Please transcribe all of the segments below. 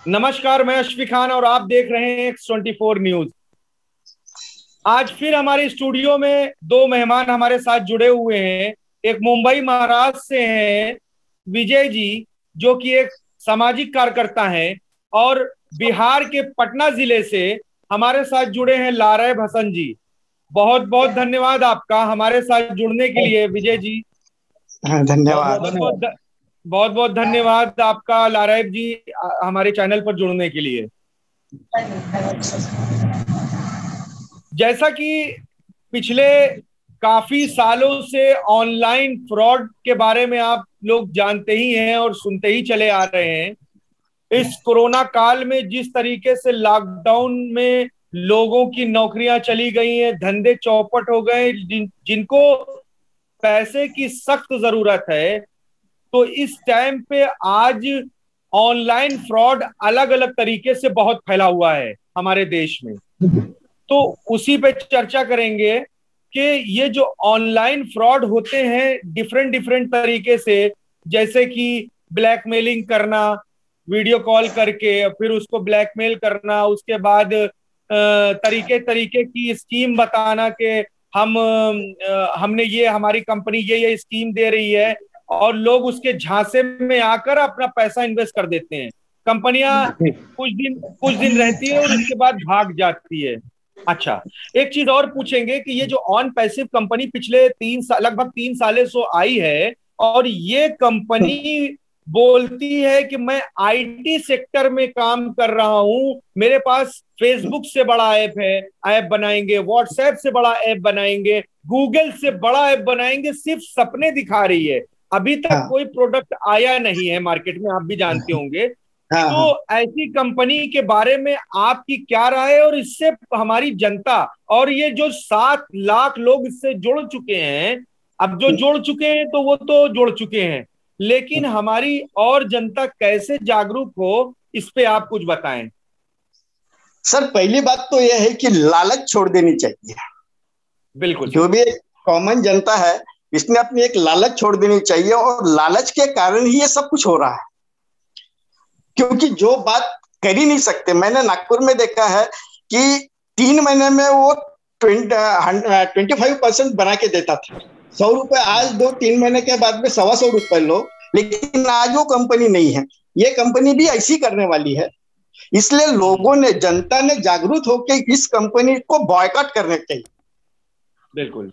नमस्कार, मैं अशफी खान और आप देख रहे हैं X24 न्यूज। आज फिर हमारे स्टूडियो में दो मेहमान हमारे साथ जुड़े हुए हैं। एक मुंबई महाराष्ट्र से हैं विजय जी, जो कि एक सामाजिक कार्यकर्ता हैं, और बिहार के पटना जिले से हमारे साथ जुड़े हैं लारेब हसन जी। बहुत बहुत धन्यवाद आपका हमारे साथ जुड़ने के लिए विजय जी। हाँ, धन्यवाद। बहुत बहुत बहुत बहुत धन्यवाद आपका लारेब जी, हमारे चैनल पर जुड़ने के लिए। जैसा कि पिछले काफी सालों से ऑनलाइन फ्रॉड के बारे में आप लोग जानते ही हैं और सुनते ही चले आ रहे हैं। इस कोरोना काल में जिस तरीके से लॉकडाउन में लोगों की नौकरियां चली गई हैं, धंधे चौपट हो गए, जिनको पैसे की सख्त जरूरत है, तो इस टाइम पे आज ऑनलाइन फ्रॉड अलग अलग तरीके से बहुत फैला हुआ है हमारे देश में। तो उसी पे चर्चा करेंगे कि ये जो ऑनलाइन फ्रॉड होते हैं डिफरेंट डिफरेंट तरीके से, जैसे कि ब्लैकमेलिंग करना, वीडियो कॉल करके फिर उसको ब्लैकमेल करना, उसके बाद तरीके तरीके की स्कीम बताना कि हमने ये, हमारी कंपनी ये स्कीम दे रही है, और लोग उसके झांसे में आकर अपना पैसा इन्वेस्ट कर देते हैं। कंपनियां कुछ दिन रहती है और उसके बाद भाग जाती है। अच्छा, एक चीज और पूछेंगे कि ये जो ऑन पैसिव कंपनी पिछले लगभग 3 साल से आई है, और ये कंपनी बोलती है कि मैं आईटी सेक्टर में काम कर रहा हूं, मेरे पास फेसबुक से बड़ा ऐप बनाएंगे, व्हाट्सएप से बड़ा ऐप बनाएंगे, गूगल से बड़ा ऐप बनाएंगे, सिर्फ सपने दिखा रही है। अभी तक हाँ, कोई प्रोडक्ट आया नहीं है मार्केट में, आप भी जानते होंगे। हाँ, तो हाँ। ऐसी कंपनी के बारे में आपकी क्या राय है, और इससे हमारी जनता, और ये जो 7 लाख लोग इससे जुड़ चुके हैं, अब जो जुड़ चुके हैं तो वो तो जुड़ चुके हैं, लेकिन हमारी और जनता कैसे जागरूक हो, इस पे आप कुछ बताएं। सर, पहली बात तो यह है कि लालच छोड़ देनी चाहिए। बिल्कुल। जो भी कॉमन जनता है, इसने अपनी एक लालच छोड़ देनी चाहिए, और लालच के कारण ही ये सब कुछ हो रहा है। क्योंकि जो बात कर ही नहीं सकते, मैंने नागपुर में देखा है कि 3 महीने में वो 25% बना के देता था। 100 रुपए आज दो, 3 महीने के बाद में 125 रुपए लो। लेकिन आज वो कंपनी नहीं है, ये कंपनी भी ऐसी करने वाली है। इसलिए लोगों ने, जनता ने जागरूक होकर इस कंपनी को बॉयकॉट करने चाहिए। बिल्कुल।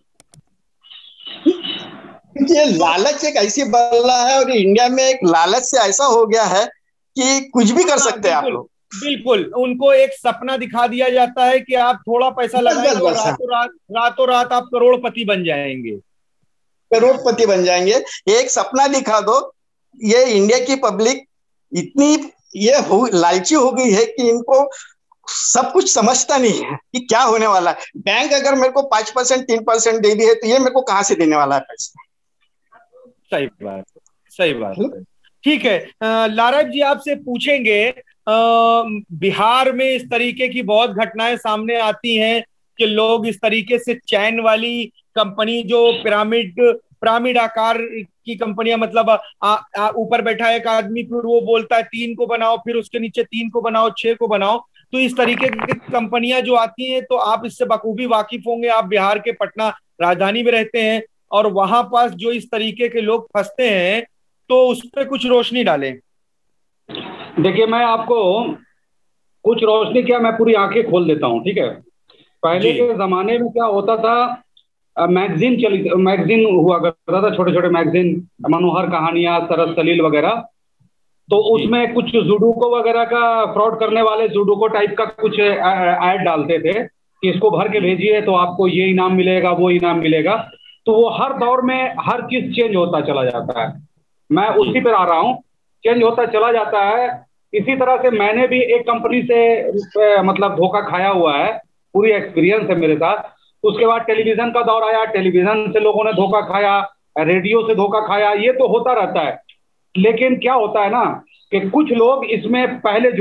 क्योंकि ये लालच एक ऐसी बला है, और इंडिया में एक लालच से ऐसा हो गया है कि कुछ भी कर हाँ सकते हैं आप बिल्कुल। लोग। बिल्कुल, उनको एक सपना दिखा दिया जाता है कि आप थोड़ा पैसा बस, बस, लगाएंगे और बस, हाँ। रातों रात आप करोड़पति बन जाएंगे। करोड़पति बन जाएंगे। एक सपना दिखा दो। ये इंडिया की पब्लिक इतनी लालची हो गई है कि इनको सब कुछ समझता नहीं है कि क्या होने वाला है। बैंक अगर मेरे को 5%, 3% दे दी है, तो ये मेरे को कहाँ से देने वाला है पैसे। सही बात, सही बात है। ठीक है, लारब जी आपसे पूछेंगे, बिहार में इस तरीके की बहुत घटनाएं सामने आती हैं कि लोग इस तरीके से चैन वाली कंपनी, जो पिरामिड पिरामिड आकार की कंपनियां, मतलब ऊपर बैठा एक आदमी, फिर वो बोलता है 3 को बनाओ, फिर उसके नीचे 3 को बनाओ, 6 को बनाओ। तो इस तरीके की कंपनियां जो आती हैं, तो आप इससे बखूबी वाकिफ होंगे, आप बिहार के पटना राजधानी में रहते हैं, और वहां पास जो इस तरीके के लोग फंसते हैं, तो उस पर कुछ रोशनी डालें। देखिए, मैं आपको कुछ रोशनी क्या, मैं पूरी आंखें खोल देता हूँ, ठीक है। पहले जी। के जमाने में क्या होता था, मैगजीन हुआ करता था, छोटे छोटे मैगजीन, मनोहर कहानियां, सरस सलील वगैरह। तो जी। उसमें कुछ जूडोको वगैरह का फ्रॉड करने वाले जूडोको टाइप का कुछ ऐड डालते थे कि इसको भर के भेजिए तो आपको ये इनाम मिलेगा, वो इनाम मिलेगा। तो वो हर दौर में हर चीज चेंज होता चला जाता है। मैं जी। उसी पर आ रहा हूँ, चेंज होता चला जाता है। इसी तरह से मैंने भी एक कंपनी से मतलब धोखा खाया हुआ है, पूरी एक्सपीरियंस है मेरे साथ। उसके बाद टेलीविजन का दौर आया, टेलीविजन से लोगों ने धोखा खाया, रेडियो से धोखा खाया, ये तो होता रहता है। लेकिन क्या होता है ना कि कुछ लोग इसमें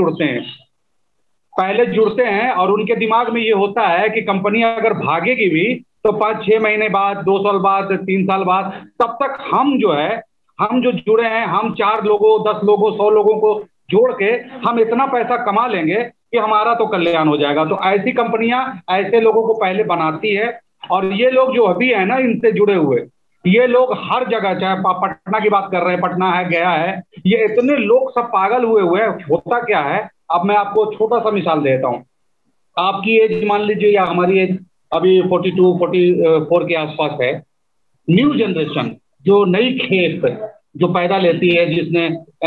पहले जुड़ते हैं और उनके दिमाग में ये होता है कि कंपनी अगर भागेगी भी तो 5-6 महीने बाद, 2 साल बाद, 3 साल बाद, तब तक हम जो जुड़े हैं, हम 4 लोगों, 10 लोगों, 100 लोगों को जोड़ के हम इतना पैसा कमा लेंगे कि हमारा तो कल्याण हो जाएगा। तो ऐसी कंपनियां ऐसे लोगों को पहले बनाती है। और ये लोग जो अभी है ना इनसे जुड़े हुए, ये लोग हर जगह, चाहे पटना की बात कर रहे हैं, पटना है, गया है, ये इतने लोग सब पागल हुए हुए हैं। होता क्या है, अब मैं आपको छोटा सा मिसाल देता हूँ। आपकी एज मान लीजिए या हमारी एज अभी 42 44 के आसपास है। न्यू जनरेशन जो नई खेप जो पैदा लेती है, जिसने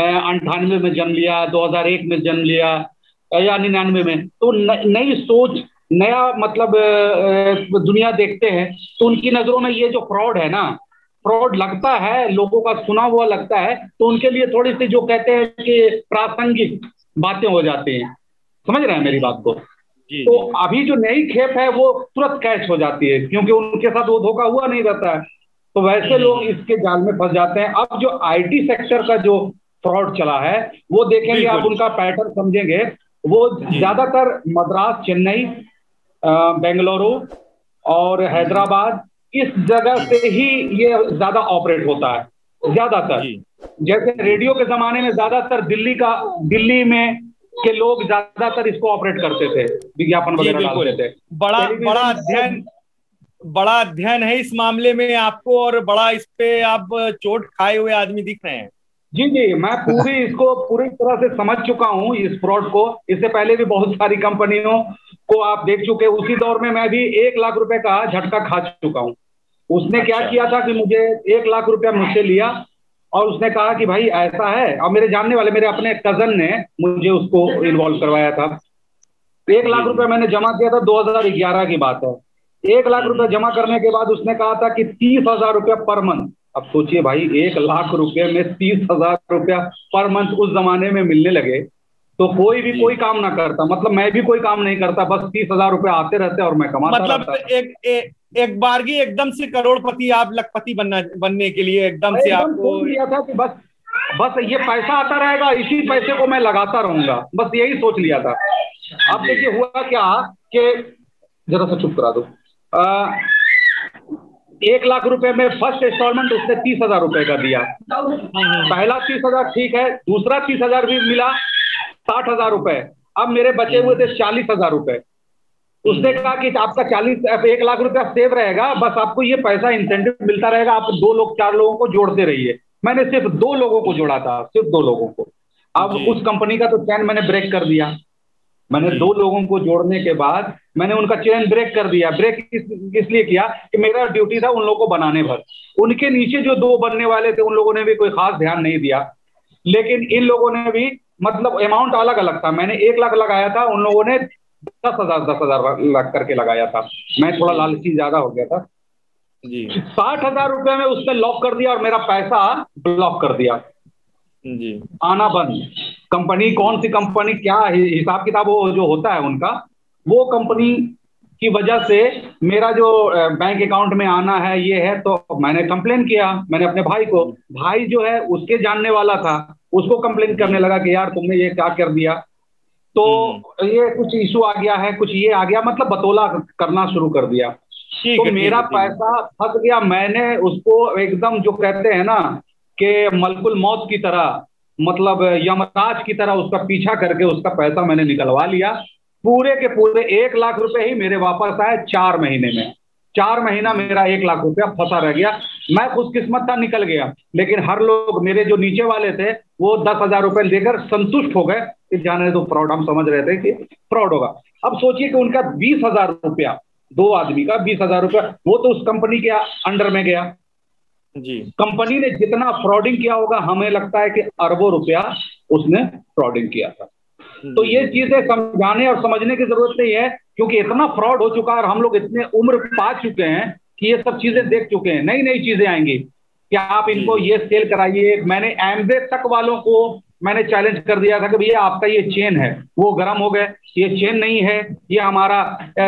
98 में जन्म लिया, 2001 में जन्म लिया या 99 में, तो नई सोच, नया मतलब दुनिया देखते हैं। तो उनकी नजरों में ये जो फ्रॉड है ना, फ्रॉड लगता है, लोगों का सुना हुआ लगता है, तो उनके लिए थोड़ी सी जो कहते हैं कि प्रासंगिक बातें हो जाती हैं। समझ रहे हैं मेरी बात को? जी तो जी अभी जो नई खेप है वो तुरंत कैच हो जाती है, क्योंकि उनके साथ वो धोखा हुआ नहीं रहता है। तो वैसे लोग इसके जाल में फंस जाते हैं। अब जो आईटी सेक्टर का जो फ्रॉड चला है, वो देखेंगे आप, बिल्कुल। उनका पैटर्न समझेंगे। वो जी ज्यादातर मद्रास, चेन्नई, बेंगलुरु और हैदराबाद, इस जगह से ही ये ज्यादा ऑपरेट होता है, ज्यादातर। जी जैसे जी रेडियो के जमाने में ज्यादातर दिल्ली में के लोग ज्यादातर इसको ऑपरेट करते थे, विज्ञापन जी वगैरह डालते बिल्कुल। थे। बड़ा बड़ा टेलीविजन अध्ययन, बड़ा अध्ययन है इस मामले में आपको, और बड़ा इस पे आप चोट खाए हुए आदमी दिख रहे हैं। जी जी, मैं इसको पूरी तरह से समझ चुका हूँ इस फ्रॉड को। इससे पहले भी बहुत सारी कंपनियों को आप देख चुके। उसी दौर में मैं भी 1 लाख रुपए का झटका खा चुका हूँ। उसने क्या अच्छा। किया था कि मुझे 1 लाख रुपया मुझसे लिया, और उसने कहा कि भाई ऐसा है। और मेरे जानने वाले, मेरे अपने कजन ने मुझे उसको इन्वॉल्व करवाया था। 1 लाख जी रुपया जी मैंने जमा किया था, 2011 की बात है। 1 लाख रुपया जमा करने के बाद उसने कहा था कि 30,000 रुपया पर मंथ। अब सोचिए भाई, 1 लाख रुपए में 30,000 रुपया पर मंथ उस जमाने में मिलने लगे, तो कोई भी जी। कोई काम ना करता, मतलब मैं भी कोई काम नहीं करता, बस 30,000 रुपया आते रहते और मैं कमाता मतलब रहता। एक बारगी एकदम से करोड़पति, आप लखपति बनने के लिए एकदम मैं से एकदम आपको। सोच लिया था कि बस बस ये पैसा आता रहेगा, इसी पैसे को मैं लगाता रहूंगा, बस यही सोच लिया था। अब जी। देखिए हुआ क्या कि, जरा सा चुप करा दो। 1 लाख रुपए में फर्स्ट इंस्टॉलमेंट उसने 30,000 रुपए का दिया। हम्म। पहला 30,000 ठीक है, दूसरा 30,000 भी मिला, 60,000 रुपए। अब मेरे बचे हुए हम्म थे 40,000 रुपए। उसने हम्म। कहा कि आपका 1 लाख रुपया सेव रहेगा, बस आपको ये पैसा इंसेंटिव मिलता रहेगा, आप 2 लोग 4 लोगों को जोड़ते रहिए। मैंने सिर्फ 2 लोगों को जोड़ा था, सिर्फ 2 लोगों को। अब जी उस कंपनी का तो चैन मैंने ब्रेक कर दिया। मैंने जी 2 लोगों को जोड़ने के बाद मैंने उनका चेन ब्रेक कर दिया। ब्रेक इसलिए किया कि मेरा ड्यूटी था उन लोगों को बनाने भर। उनके नीचे जो 2 बनने वाले थे, उन लोगों ने भी कोई खास ध्यान नहीं दिया। लेकिन इन लोगों ने भी, मतलब अमाउंट अलग अलग था। मैंने 1 लाख लगाया था, उन लोगों ने 10,000 लाख करके लगाया था। मैं थोड़ा जी लालची ज्यादा हो गया था। जी 60,000 रुपए में उसने लॉक कर दिया और मेरा पैसा ब्लॉक कर दिया, जी आना बंद। कंपनी कौन सी कंपनी, क्या हिसाब किताब वो जो होता है उनका, वो कंपनी की वजह से मेरा जो बैंक अकाउंट में आना है ये है। तो मैंने कंप्लेन किया, मैंने अपने भाई को, भाई जो है उसके जानने वाला था, उसको कंप्लेन जी। करने लगा कि यार तुमने ये क्या कर दिया। तो हम्म। ये कुछ इशू आ गया है, कुछ ये आ गया, मतलब बतौला करना शुरू कर दिया। ठीक तो है ठीक मेरा है ठीक है। पैसा फंस गया। मैंने उसको एकदम, जो कहते हैं ना कि मलकुल मौत की तरह, मतलब यमराज की तरह उसका पीछा करके उसका पैसा मैंने निकलवा लिया। पूरे के पूरे 1 लाख रुपए ही मेरे वापस आए 4 महीने में। 4 महीना जी मेरा 1 लाख रुपया फंसा रह गया। मैं खुशकिस्मत था, निकल गया। लेकिन हर लोग, मेरे जो नीचे वाले थे, वो 10,000 रुपए लेकर संतुष्ट हो गए कि जाने दो फ्रॉड, हम समझ रहे थे कि फ्रॉड होगा। अब सोचिए कि उनका 20,000 रुपया, 2 आदमी का 20,000 रुपया, वो तो उस कंपनी के अंडर में गया। जी कंपनी ने जितना फ्रॉडिंग किया होगा, हमें लगता है कि अरबों रुपया उसने फ्रॉडिंग किया था। तो जी ये जी जी चीजें समझाने और समझने की जरूरत नहीं है, क्योंकि इतना फ्रॉड हो चुका है और हम लोग इतने उम्र पा चुके हैं कि ये सब चीजें देख चुके हैं। नई नई चीजें आएंगी कि आप जी इनको जी ये सेल कराइए। मैंने एमवे तक वालों को मैंने चैलेंज कर दिया था कि भैया आपका ये चेन है, वो गर्म हो गए, ये चेन नहीं है, ये हमारा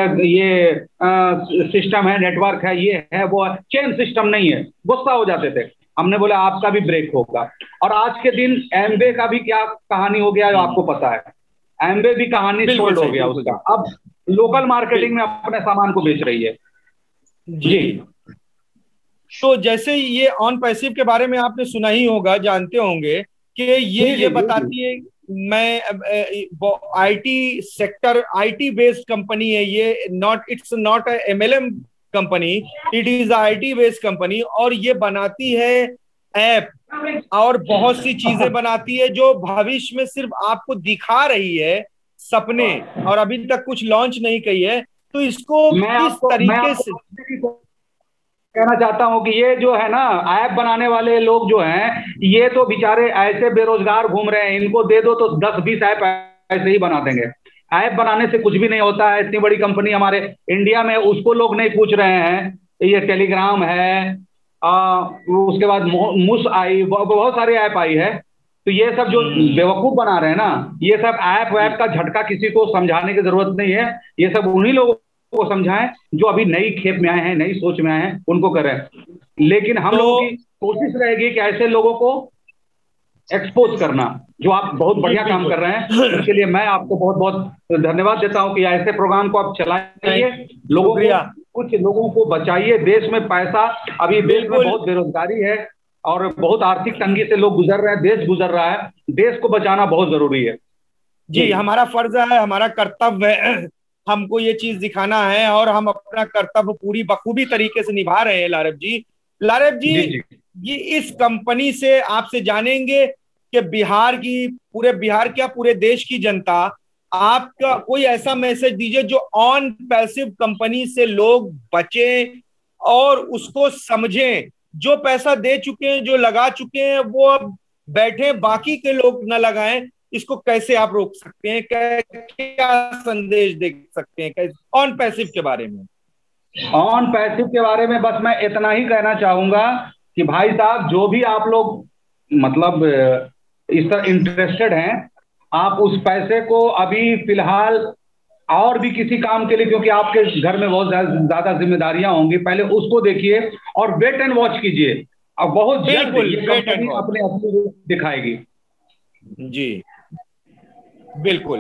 ये सिस्टम है, नेटवर्क है, ये है वो है, चेन सिस्टम नहीं है। गुस्सा हो जाते थे। हमने बोला आपका भी ब्रेक होगा। और आज के दिन एमवे का भी क्या कहानी हो गया हम्म। आपको पता है। एमवे भी कहानी बिल्कुल सोल्ड हो सही, गया बिल्कुल उसका। सही। अब लोकल मार्केटिंग बिल में अपने सामान को बेच रही है। जी जी जी। तो जैसे ये ऑन पैसिव के बारे में आपने सुना ही होगा, जानते होंगे कि जी ये जी जी जी। बताती है मैं IT sector, IT based company है ये, not it's not MLM company, it is IT based company, और ये बनाती है ऐप और बहुत सी चीजें बनाती है जो भविष्य में सिर्फ आपको दिखा रही है सपने, और अभी तक कुछ लॉन्च नहीं की है। तो इसको किस तरीके से कहना चाहता हूं कि ये जो है ना ऐप बनाने वाले लोग जो हैं, ये तो बेचारे ऐसे बेरोजगार घूम रहे हैं, इनको दे दो तो 10-20 ऐप ऐसे ही बना देंगे। ऐप बनाने से कुछ भी नहीं होता है। इतनी बड़ी कंपनी हमारे इंडिया में, उसको लोग नहीं पूछ रहे हैं। ये टेलीग्राम है, उसके बाद मुस आई, बहुत सारे ऐप आई है। तो ये सब जो बेवकूफ बना रहे हैं ना, ये सब ऐप वैप का झटका किसी को समझाने की जरूरत नहीं है। ये सब उन्हीं लोगों को समझाएं जो अभी नई खेप में आए हैं, नई सोच में आए हैं, उनको करें। लेकिन हम लोगों की कोशिश रहेगी कि ऐसे लोगों को एक्सपोज करना, जो आप बहुत बढ़िया काम कर रहे हैं। इसके लिए मैं आपको बहुत बहुत धन्यवाद देता हूं कि ऐसे प्रोग्राम को आप चलाइए, लोगों को, कुछ लोगों को बचाइए। देश में पैसा, अभी देश में बहुत बेरोजगारी है और बहुत आर्थिक तंगी से लोग गुजर रहे हैं, देश गुजर रहा है। देश को बचाना बहुत जरूरी है। जी, हमारा फर्ज है, हमारा कर्तव्य है, हमको ये चीज दिखाना है, और हम अपना कर्तव्य पूरी बखूबी तरीके से निभा रहे हैं। लारेब जी, लारेब जी, ये इस कंपनी से आपसे जानेंगे कि बिहार की, पूरे बिहार क्या पूरे देश की जनता, आपका कोई ऐसा मैसेज दीजिए जो ऑन पैसिव कंपनी से लोग बचें और उसको समझें। जो पैसा दे चुके हैं, जो लगा चुके हैं, वो अब बैठे, बाकी के लोग न लगाएं। इसको कैसे आप रोक सकते हैं, क्या संदेश दे सकते हैं कैसे ऑन पैसिव के बारे में? ऑन पैसिव के बारे में बस मैं इतना ही कहना चाहूंगा कि भाई साहब, जो भी आप लोग मतलब इस तरह इंटरेस्टेड हैं, आप उस पैसे को अभी फिलहाल और भी किसी काम के लिए, क्योंकि आपके घर में बहुत ज्यादा जिम्मेदारियां होंगी, पहले उसको देखिए और वेट एंड वॉच कीजिए। और बहुत जल्द ये कंपनी अपने असली रूप दिखाएगी। जी बिल्कुल।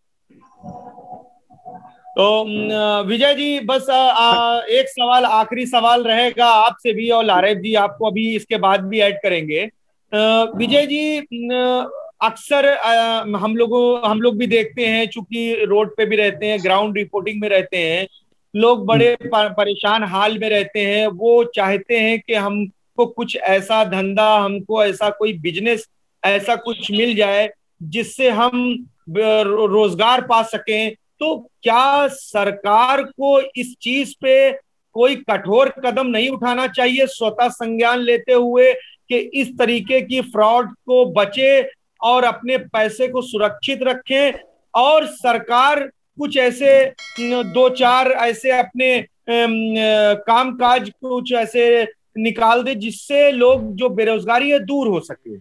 तो विजय जी, बस एक सवाल, आखिरी सवाल रहेगा आपसे भी, और लारेब जी आपको अभी इसके बाद भी ऐड करेंगे। विजय जी, अक्सर हम लोग भी देखते हैं, चूंकि रोड पे भी रहते हैं, ग्राउंड रिपोर्टिंग में रहते हैं, लोग बड़े परेशान हाल में रहते हैं। वो चाहते हैं कि हमको कुछ ऐसा धंधा, हमको ऐसा कोई बिजनेस, ऐसा कुछ मिल जाए जिससे हम रोजगार पा सकें। तो क्या सरकार को इस चीज पे कोई कठोर कदम नहीं उठाना चाहिए, स्वतः संज्ञान लेते हुए कि इस तरीके की फ्रॉड को बचे और अपने पैसे को सुरक्षित रखें, और सरकार कुछ ऐसे 2-4 ऐसे अपने कामकाज कुछ ऐसे निकाल दे जिससे लोग जो बेरोजगारी है दूर हो सके?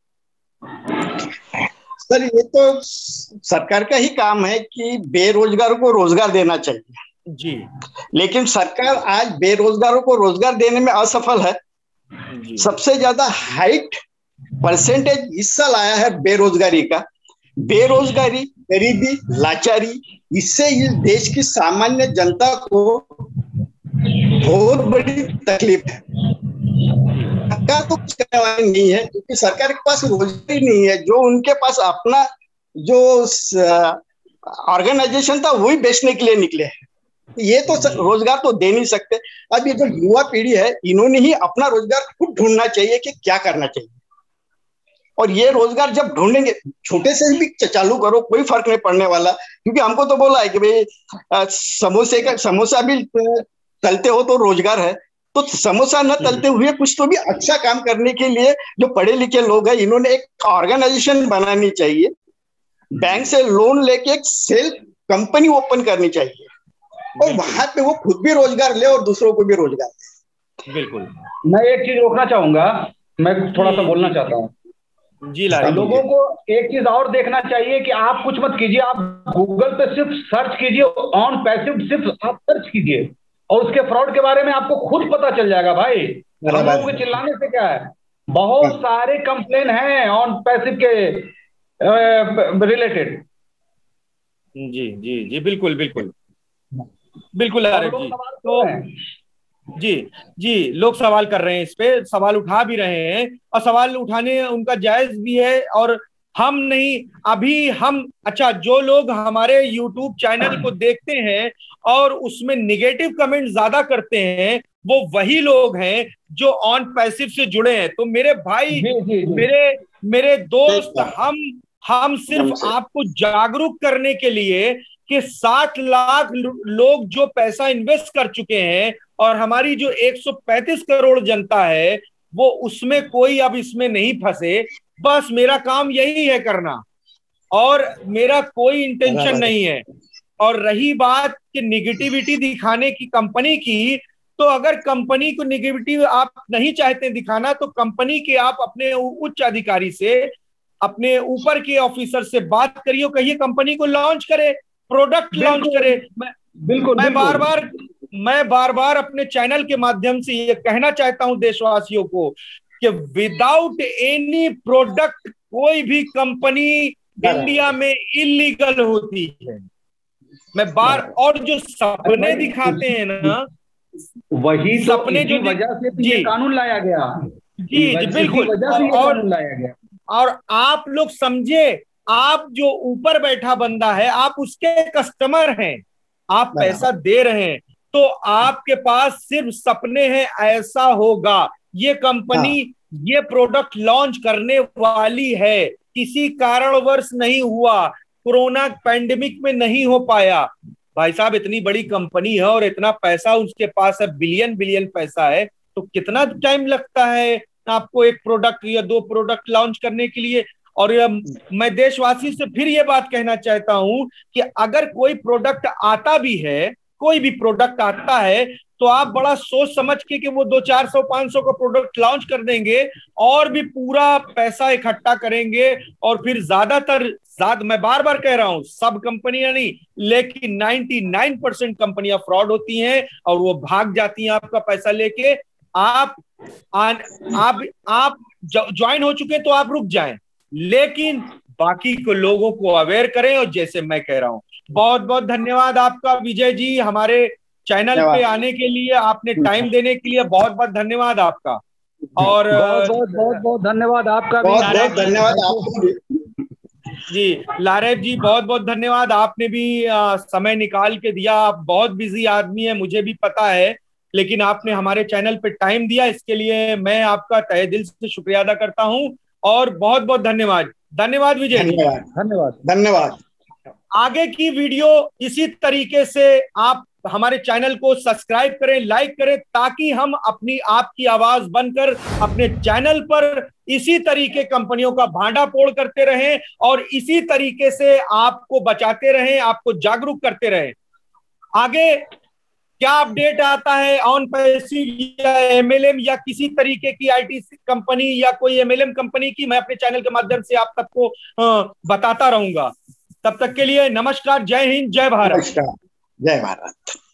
सर, ये तो सरकार का ही काम है कि बेरोजगारों को रोजगार देना चाहिए जी, लेकिन सरकार आज बेरोजगारों को रोजगार देने में असफल है जी। सबसे ज्यादा हाइट परसेंटेज हिस्सा लाया है बेरोजगारी का। बेरोजगारी, गरीबी, लाचारी, इससे इस देश की सामान्य जनता को बहुत बड़ी तकलीफ है। सरकार तो कुछ करने वाली नहीं है, क्योंकि सरकार के पास रोजगार ही नहीं है। जो उनके पास अपना जो ऑर्गेनाइजेशन था वही बेचने के लिए निकले हैं। ये तो रोजगार तो दे नहीं सकते। अब ये जो युवा पीढ़ी है, इन्होंने ही अपना रोजगार खुद ढूंढना चाहिए कि क्या करना चाहिए। और ये रोजगार जब ढूंढेंगे, छोटे से भी चालू करो, कोई फर्क नहीं पड़ने वाला। क्योंकि हमको तो बोला है कि भाई समोसा भी तलते हो तो रोजगार है, तो समोसा न तलते हुए कुछ तो भी अच्छा काम करने के लिए जो पढ़े लिखे लोग हैं, इन्होंने एक ऑर्गेनाइजेशन बनानी चाहिए। बैंक से लोन लेके एक सेल्फ कंपनी ओपन करनी चाहिए, और वहां पे वो खुद भी रोजगार ले और दूसरों को भी रोजगार दे। बिल्कुल। मैं एक चीज रोकना चाहूंगा, मैं थोड़ा सा बोलना चाहता हूँ जी। लोगों को एक चीज और देखना चाहिए कि आप कुछ मत कीजिए, आप गूगल पे सिर्फ सर्च कीजिए ऑन पैसिव, सिर्फ आप सर्च कीजिए और उसके फ्रॉड के बारे में आपको खुद पता चल जाएगा। भाई, हम लोगों के चिल्लाने से क्या है, बहुत सारे कंप्लेन हैं ऑन पैसिव के रिलेटेड। जी जी जी, बिल्कुल बिल्कुल बिल्कुल आरिफ जी। तो जी जी, लोग सवाल कर रहे हैं, इस पे सवाल उठा भी रहे हैं, और सवाल उठाने उनका जायज भी है, और हम नहीं, अभी हम, अच्छा, जो लोग हमारे YouTube चैनल को देखते हैं और उसमें निगेटिव कमेंट ज्यादा करते हैं, वो वही लोग हैं जो ऑन पैसिव से जुड़े हैं। तो मेरे भाई, जी जी जी। मेरे मेरे दोस्त, ठीक है। हम सिर्फ हमसे आपको जागरूक करने के लिए कि 60 लाख लोग जो पैसा इन्वेस्ट कर चुके हैं और हमारी जो 135 करोड़ जनता है, वो उसमें कोई अब इसमें नहीं फंसे। बस मेरा काम यही है करना, और मेरा कोई इंटेंशन बराबर है। नहीं है। और रही बात कि निगेटिविटी दिखाने की कंपनी की, तो अगर कंपनी को निगेटिविटी आप नहीं चाहते दिखाना, तो कंपनी के आप अपने उच्च अधिकारी से, अपने ऊपर के ऑफिसर से बात करिए, कहिए कंपनी को लॉन्च करे, प्रोडक्ट लॉन्च बिल्कुल करे। बिल्कुल मैं बार बिल्कुल। बार मैं बार बार अपने चैनल के माध्यम से ये कहना चाहता हूं देशवासियों को कि विदाउट एनी प्रोडक्ट कोई भी कंपनी इंडिया में इलीगल होती है। मैं बार, और जो अरे सपने दिखाते हैं भाई, ना, वही तो सपने इसी जो वजह से तो जी ये कानून लाया गया। जी जी इसी बिल्कुल। वजह से ये कानून लाया गया। और आप लोग समझे, आप जो ऊपर बैठा बंदा है, आप उसके कस्टमर हैं, आप पैसा बराबर। दे रहे हैं, तो आपके पास सिर्फ सपने हैं ऐसा होगा। ये कंपनी हाँ ये प्रोडक्ट लॉन्च करने वाली है, किसी कारणवश नहीं हुआ, कोरोना पैंडेमिक में नहीं हो पाया। भाई साहब, इतनी बड़ी कंपनी है और इतना पैसा उसके पास है, बिलियन बिलियन पैसा है, तो कितना टाइम लगता है आपको एक प्रोडक्ट या दो प्रोडक्ट लॉन्च करने के लिए। और मैं देशवासी से फिर ये बात कहना चाहता हूं कि अगर कोई प्रोडक्ट आता भी है, कोई भी प्रोडक्ट आता है, तो आप बड़ा सोच समझ के कि वो 200-400-500 का प्रोडक्ट लॉन्च कर देंगे और भी पूरा पैसा इकट्ठा करेंगे, और फिर मैं बार बार कह रहा हूं, सब कंपनियां नहीं, लेकिन 99% कंपनियां फ्रॉड होती हैं और वो भाग जाती हैं आपका पैसा लेके। आप आप ज्वाइन हो चुके तो आप रुक जाएं, लेकिन बाकी को लोगों को अवेयर करें। और जैसे मैं कह रहा हूं, बहुत बहुत धन्यवाद आपका विजय जी, हमारे चैनल पे धन्यवाद। आने के लिए, आपने टाइम देने के लिए बहुत बहुत धन्यवाद आपका। और बहुत बहुत बहुत बहुत धन्यवाद आपका भी। बहुत लारेब बहुत जी, धन्यवाद आपको भी। जी लारेब जी, बहुत बहुत धन्यवाद, आपने भी समय निकाल के दिया। आप बहुत बिजी आदमी है, मुझे भी पता है, लेकिन आपने हमारे चैनल पे टाइम दिया, इसके लिए मैं आपका तहे दिल से शुक्रिया अदा करता हूं। और बहुत बहुत धन्यवाद। धन्यवाद विजय जी। धन्यवाद। धन्यवाद। धन्यवाद। आगे की वीडियो इसी तरीके से आप हमारे चैनल को सब्सक्राइब करें, लाइक करें, ताकि हम अपनी आपकी आवाज बनकर अपने चैनल पर इसी तरीके कंपनियों का भांडाफोड़ करते रहें और इसी तरीके से आपको बचाते रहें, आपको जागरूक करते रहें। आगे क्या अपडेट आता है ऑन पैसिव या एमएलएम या किसी तरीके की आईटी कंपनी या कोई एमएलएम कंपनी की, मैं अपने चैनल के माध्यम से आप सबको बताता रहूंगा। तब तक के लिए नमस्कार, जय हिंद, जय भारत। नमस्कार। जय भारत।